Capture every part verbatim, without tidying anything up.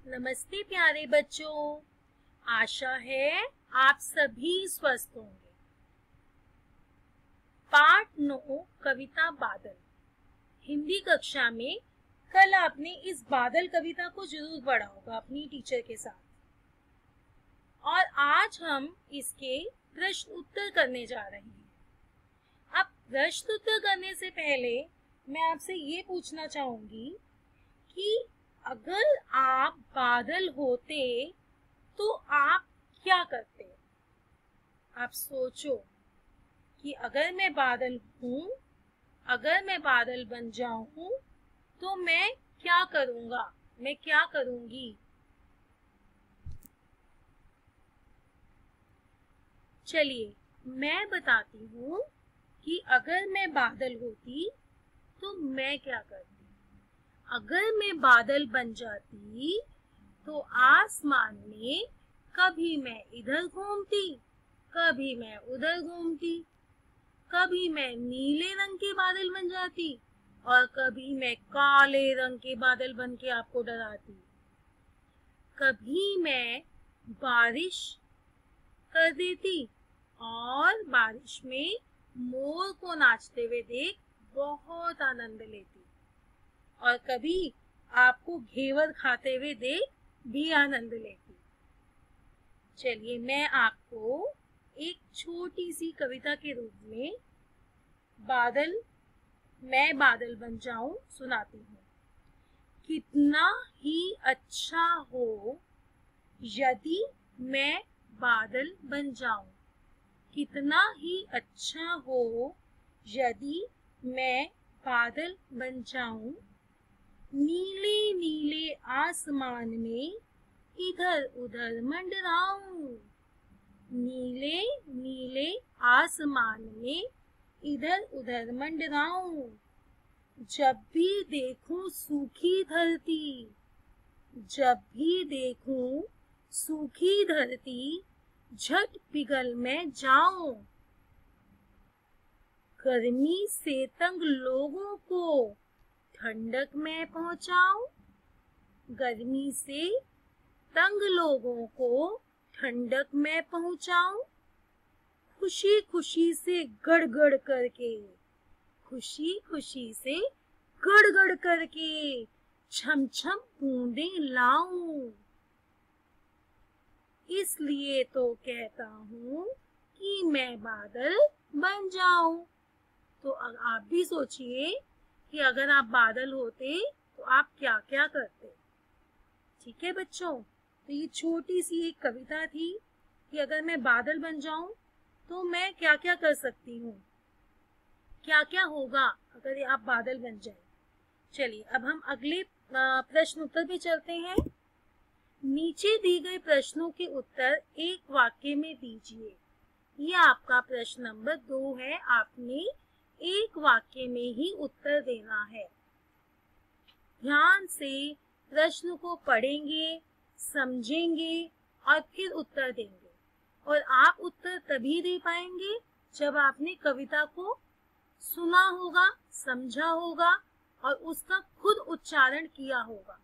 नमस्ते प्यारे बच्चों, आशा है आप सभी स्वस्थ होंगे। पाठ नौ कविता बादल। हिंदी कक्षा में कल आपने इस बादल कविता को जरूर पढ़ा होगा अपनी टीचर के साथ, और आज हम इसके प्रश्न उत्तर करने जा रहे हैं। अब प्रश्न उत्तर करने से पहले मैं आपसे ये पूछना चाहूंगी कि अगर आप बादल होते तो आप क्या करते? आप सोचो कि अगर मैं बादल हूँ, अगर मैं बादल बन जाऊं तो मैं क्या करूंगा, मैं क्या करूंगी? चलिए मैं बताती हूँ कि अगर मैं बादल होती तो मैं क्या करती। अगर मैं बादल बन जाती तो आसमान में कभी मैं इधर घूमती, कभी मैं उधर घूमती, कभी मैं नीले रंग के बादल बन जाती और कभी मैं काले रंग के बादल बन के आपको डराती। कभी मैं बारिश कर देती और बारिश में मोर को नाचते हुए देख बहुत आनंद लेती, और कभी आपको घेवर खाते हुए देख भी आनंद लेती। चलिए मैं आपको एक छोटी सी कविता के रूप में बादल मैं बादल बन जाऊं सुनाती हूँ। कितना ही अच्छा हो यदि मैं बादल बन जाऊं, कितना ही अच्छा हो यदि मैं बादल बन जाऊं, नीले नीले आसमान में इधर उधर मंडराऊं, नीले नीले आसमान में इधर उधर मंडराऊं। जब भी देखूं सूखी धरती, जब भी देखूं सूखी धरती, झट पिघल मैं जाऊं। गर्मी से तंग लोगों को ठंडक में पहुंचाऊं, गर्मी से तंग लोगों को ठंडक में पहुंचाऊं। खुशी खुशी से गड़गड़ करके, खुशी खुशी से गड़गड़ करके छम छम बूंदें लाऊं। इसलिए तो कहता हूँ कि मैं बादल बन जाऊं। तो आप भी सोचिए कि अगर आप बादल होते तो आप क्या क्या करते। ठीक है बच्चों, तो ये छोटी सी एक कविता थी कि अगर मैं बादल बन जाऊं तो मैं क्या क्या कर सकती हूँ, क्या क्या होगा अगर आप बादल बन जाए। चलिए अब हम अगले प्रश्न उत्तर पे चलते हैं। नीचे दिए गए प्रश्नों के उत्तर एक वाक्य में दीजिए। ये आपका प्रश्न नंबर दो है, आपने एक वाक्य में ही उत्तर देना है। ध्यान से प्रश्न को पढ़ेंगे, समझेंगे और फिर उत्तर देंगे, और आप उत्तर तभी दे पाएंगे जब आपने कविता को सुना होगा, समझा होगा और उसका खुद उच्चारण किया होगा।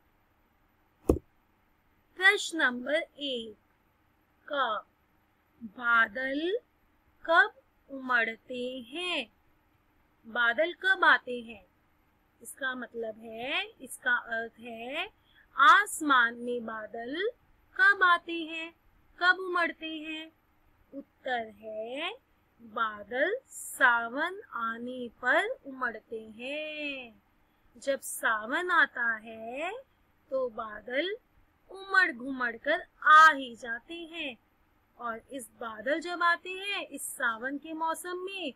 प्रश्न नंबर एक का बादल कब उमड़ते हैं? बादल कब आते हैं? इसका मतलब है, इसका अर्थ है आसमान में बादल कब आते हैं, कब उमड़ते हैं? उत्तर है बादल सावन आने पर उमड़ते हैं। जब सावन आता है तो बादल उमड़ घुमड़ कर आ ही जाते हैं, और इस बादल जब आते हैं इस सावन के मौसम में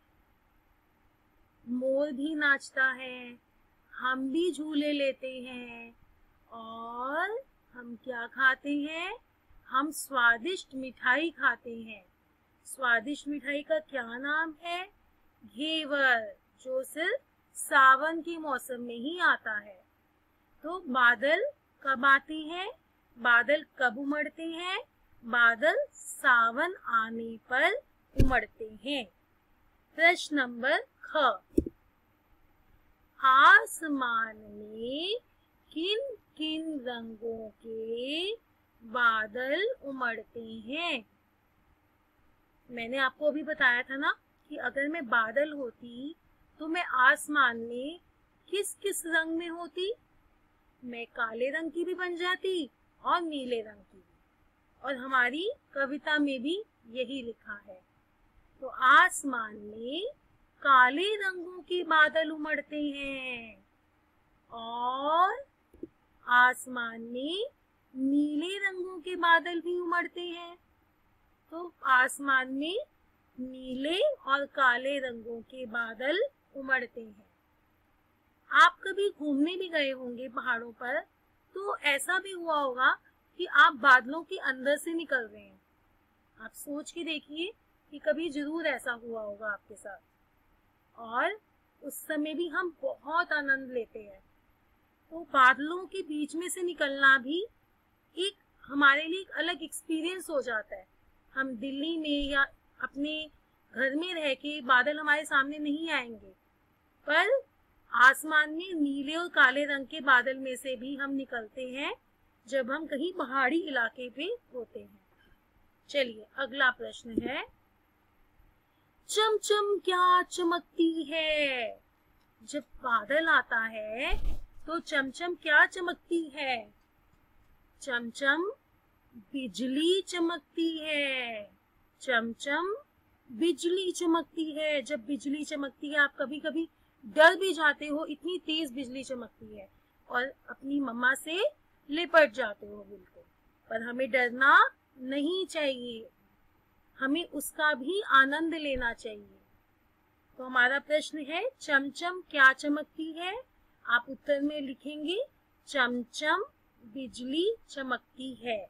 मोर भी नाचता है, हम भी झूले लेते हैं, और हम क्या खाते हैं? हम स्वादिष्ट मिठाई खाते हैं। स्वादिष्ट मिठाई का क्या नाम है? घेवर, जो सिर्फ सावन के मौसम में ही आता है। तो बादल कब आते हैं? बादल कब उमड़ते हैं? बादल सावन आने पर उमड़ते हैं। प्रश्न नंबर ख, आसमान में किन किन रंगों के बादल उमड़ते हैं। मैंने आपको अभी बताया था ना कि अगर मैं बादल होती तो मैं आसमान में किस किस रंग में होती? मैं काले रंग की भी बन जाती और नीले रंग की भी। और हमारी कविता में भी यही लिखा है। तो आसमान में काले रंगों के बादल उमड़ते हैं और आसमान में नीले रंगों के बादल भी उमड़ते हैं। तो आसमान में नीले और काले रंगों के बादल उमड़ते हैं। आप कभी घूमने भी गए होंगे पहाड़ों पर, तो ऐसा भी हुआ होगा कि आप बादलों के अंदर से निकल रहे हैं। आप सोच के देखिए कि कभी जरूर ऐसा हुआ होगा आपके साथ, और उस समय भी हम बहुत आनंद लेते हैं। तो बादलों के बीच में से निकलना भी एक हमारे लिए एक अलग एक्सपीरियंस हो जाता है। हम दिल्ली में या अपने घर में रह के बादल हमारे सामने नहीं आएंगे, पर आसमान में नीले और काले रंग के बादल में से भी हम निकलते हैं जब हम कहीं पहाड़ी इलाके पे होते हैं। चलिए अगला प्रश्न है, चमचम क्या चमकती है? जब बादल आता है तो चमचम क्या चमकती है? चमचम बिजली चमकती है। चमचम बिजली चमकती है। जब बिजली चमकती है आप कभी कभी डर भी जाते हो, इतनी तेज बिजली चमकती है, और अपनी मम्मा से लिपट जाते हो बिल्कुल। पर हमें डरना नहीं चाहिए, हमें उसका भी आनंद लेना चाहिए। तो हमारा प्रश्न है, चमचम क्या चमकती है? आप उत्तर में लिखेंगे चमचम बिजली चमकती है।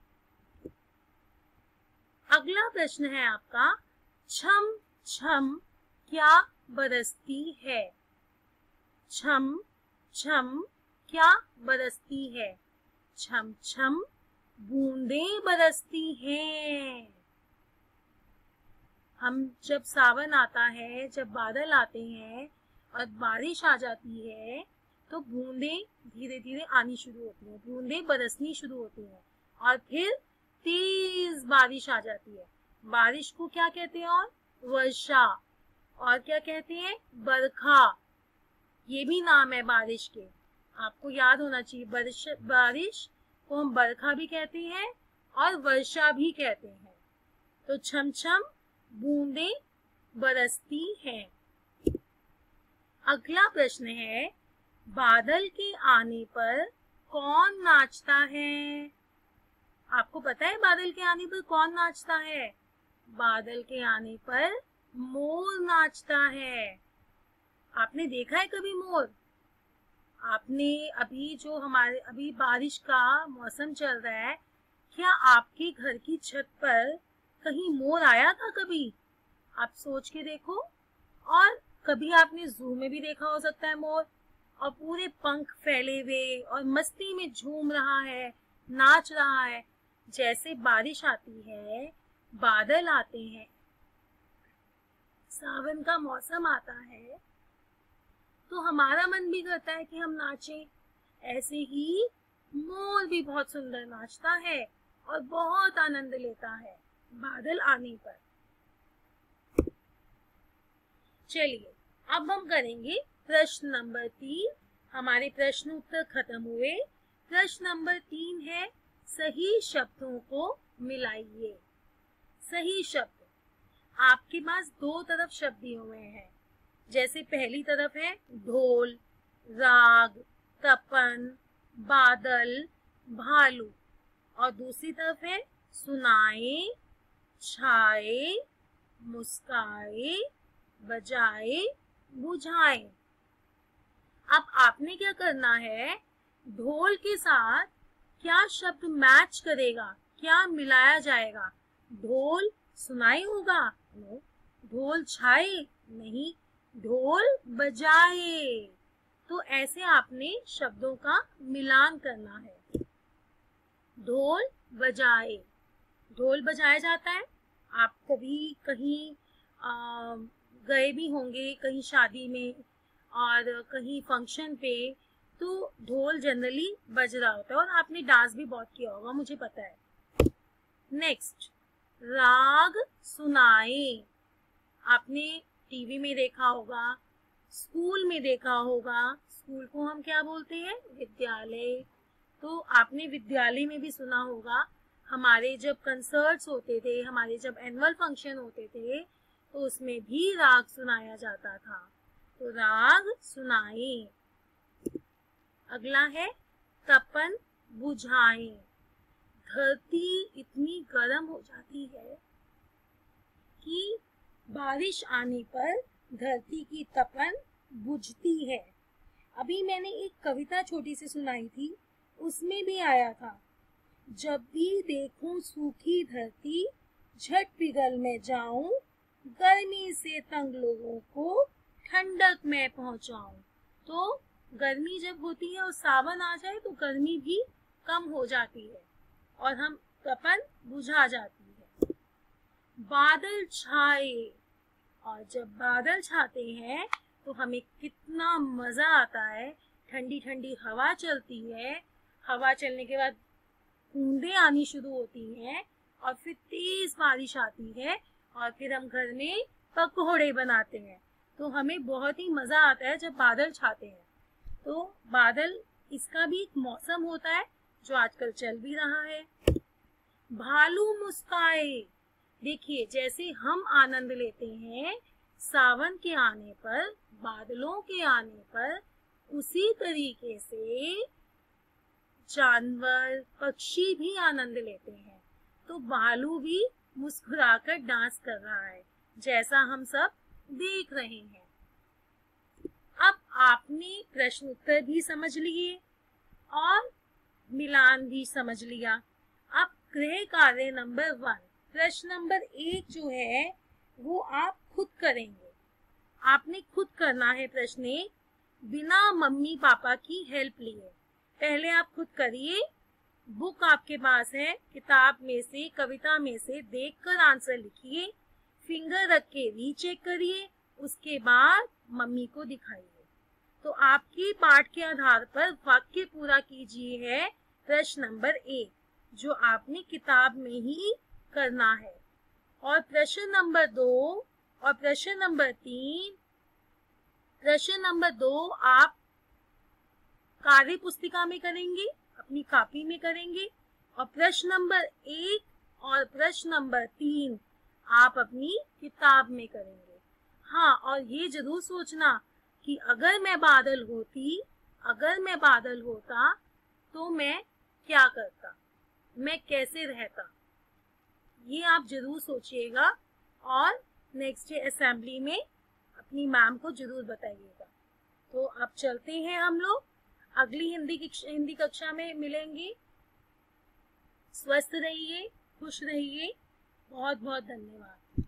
अगला प्रश्न है आपका, छम छम क्या बरसती है? छम छम क्या बरसती है? छम छम बूंदें बरसती हैं। हम जब सावन आता है, जब बादल आते हैं और बारिश आ जाती है, तो बूंदें धीरे धीरे आनी शुरू होती हैं, बूंदें बरसनी शुरू होती हैं और फिर तेज बारिश आ जाती है। बारिश को क्या कहते हैं? और वर्षा। और क्या कहते हैं? बरखा। ये भी नाम है बारिश के, आपको याद होना चाहिए। बारिश बारिश को हम बरखा भी कहते हैं और वर्षा भी कहते हैं। तो छम छम बूंदें बरसती हैं। अगला प्रश्न है, बादल के आने पर कौन नाचता है? आपको पता है बादल के आने पर कौन नाचता है? बादल के आने पर मोर नाचता है। आपने देखा है कभी मोर? आपने अभी जो हमारे अभी बारिश का मौसम चल रहा है, क्या आपके घर की छत पर कहीं मोर आया था कभी? आप सोच के देखो। और कभी आपने जू में भी देखा हो सकता है मोर, और पूरे पंख फैले हुए और मस्ती में झूम रहा है, नाच रहा है। जैसे बारिश आती है, बादल आते हैं, सावन का मौसम आता है, तो हमारा मन भी करता है कि हम नाचें। ऐसे ही मोर भी बहुत सुंदर नाचता है और बहुत आनंद लेता है बादल आने पर। चलिए अब हम करेंगे प्रश्न नंबर तीन। हमारे प्रश्न उत्तर खत्म हुए। प्रश्न नंबर तीन है, सही शब्दों को मिलाइए। सही शब्द, आपके पास दो तरफ शब्द दिए हुए हैं। जैसे पहली तरफ है ढोल, राग, तपन, बादल, भालू, और दूसरी तरफ है सुनाए, छाए, मुस्काए, बजाए, बुझाए। अब आपने क्या करना है, ढोल के साथ क्या शब्द मैच करेगा, क्या मिलाया जाएगा? ढोल सुनाई होगा? नो। ढोल छाए? नहीं। ढोल बजाए। तो ऐसे आपने शब्दों का मिलान करना है। ढोल बजाए, ढोल बजाया जाता है। आप कभी कहीं आ, गए भी होंगे कहीं शादी में और कहीं फंक्शन पे, तो ढोल जनरली बज रहा होता है और आपने डांस भी बहुत किया होगा, मुझे पता है। नेक्स्ट, राग सुनाए। आपने टीवी में देखा होगा, स्कूल में देखा होगा। स्कूल को हम क्या बोलते हैं? विद्यालय। तो आपने विद्यालय में भी सुना होगा, हमारे जब कंसर्ट्स होते थे, हमारे जब एनुअल फंक्शन होते थे, तो उसमें भी राग सुनाया जाता था। तो राग सुनाए। अगला है तपन बुझाएं। धरती इतनी गर्म हो जाती है कि बारिश आने पर धरती की तपन बुझती है। अभी मैंने एक कविता छोटी सी सुनाई थी, उसमें भी आया था, जब भी देखूं सूखी धरती झट पिघल में जाऊं, गर्मी से तंग लोगों को ठंडक में पहुंचाऊं। तो गर्मी जब होती है और सावन आ जाए तो गर्मी भी कम हो जाती है और हम तपन बुझा जाती है। बादल छाए, और जब बादल छाते हैं तो हमें कितना मजा आता है। ठंडी ठंडी हवा चलती है, हवा चलने के बाद बूंदें आनी शुरू होती हैं और फिर तेज बारिश आती है और फिर हम घर में पकौड़े बनाते हैं। तो हमें बहुत ही मजा आता है जब बादल छाते हैं। तो बादल, इसका भी एक मौसम होता है जो आजकल चल भी रहा है। भालू मुस्काए। देखिए, जैसे हम आनंद लेते हैं सावन के आने पर, बादलों के आने पर, उसी तरीके से जानवर, पक्षी भी आनंद लेते हैं। तो भालू भी मुस्कुराकर डांस कर रहा है, जैसा हम सब देख रहे हैं। अब आपने प्रश्न उत्तर भी समझ लिए और मिलान भी समझ लिया। अब गृह कार्य नंबर वन, प्रश्न नंबर एक जो है वो आप खुद करेंगे। आपने खुद करना है प्रश्न एक, बिना मम्मी पापा की हेल्प लिए। पहले आप खुद करिए। बुक आपके पास है, किताब में से, कविता में से देखकर आंसर लिखिए, फिंगर रख के रीचेक करिए, उसके बाद मम्मी को दिखाइए। तो आपके पाठ के आधार पर वाक्य पूरा कीजिए है प्रश्न नंबर एक, जो आपने किताब में ही करना है। और प्रश्न नंबर दो और प्रश्न नंबर तीन, प्रश्न नंबर दो आप कार्य पुस्तिका में करेंगे, अपनी कॉपी में करेंगे, और प्रश्न नंबर एक और प्रश्न नंबर तीन आप अपनी किताब में करेंगे। हाँ, और ये जरूर सोचना कि अगर मैं बादल होती, अगर मैं बादल होता तो मैं क्या करता, मैं कैसे रहता, ये आप जरूर सोचिएगा और नेक्स्ट डे असेंबली में अपनी मैम को जरूर बताइएगा। तो अब चलते हैं हम लोग, अगली हिंदी हिंदी कक्षा में मिलेंगे। स्वस्थ रहिए, खुश रहिए। बहुत बहुत धन्यवाद।